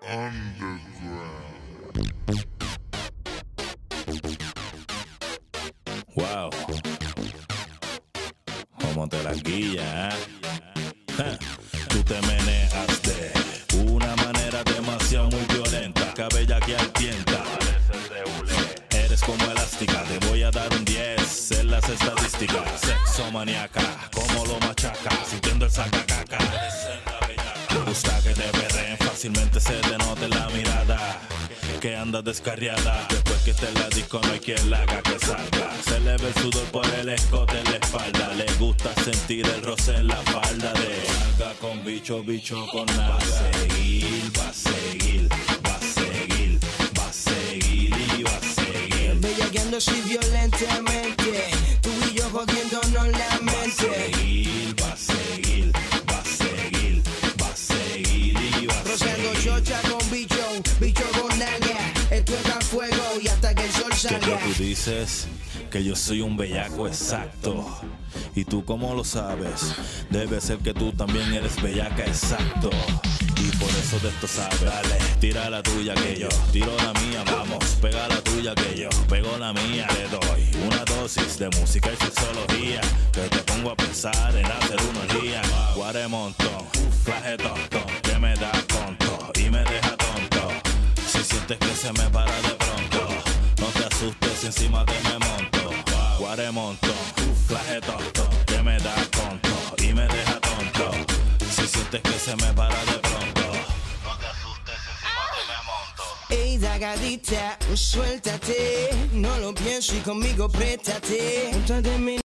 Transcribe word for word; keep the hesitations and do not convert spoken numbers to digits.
Underground. Wow. Como te la guilla, ¿eh? Ja. Tú te meneas de una manera demasiado muy violenta, cabella que altienta. Eres como elástica, te voy a dar un diez en las estadísticas. Sexo maníaca, como lo machaca, sintiendo el sacacaca. Gusta que te perreen, fácilmente se te nota en la mirada que andas descarriada. Después que esté en la disco no hay quien la haga que salga. Se le ve el sudor por el escote en la espalda. Le gusta sentir el roce en la falda de nalga con bicho, bicho con nalga. Va a seguir, va a seguir, va a seguir, va a seguir y va a seguir. Bellaqueando así violentamente, tú y yo jodiéndonos la mente. Va a seguir, va a seguir, va a seguir, va a seguir y va a Rociando seguir. chocha con bicho, bicho con nalga. Esto es a fuego y hasta que el sol Que salga. tú dices que yo soy un bellaco exacto. ¿Y tú cómo lo sabes? Debe ser que tú también eres bellaca exacto. Y por eso de esto sabes. Dale, tira la tuya que yo tiro la mía, vamos. Pega la tuya que yo pego la mía. Te doy una dosis de música y sexología que te pongo a pensar en hacer unos días. Guare montón, flaje tonto, que me da conto y me deja tonto. Si sientes que se me para de pronto, no te asustes si encima te me monto. Guare montón, flaje tonto, que me da conto y me deja tonto. Si sientes que se me para de pronto, no te asustes si encima te me monto. Ey, dagadita, suéltate. No lo pienso y conmigo préstate. Póntate en mi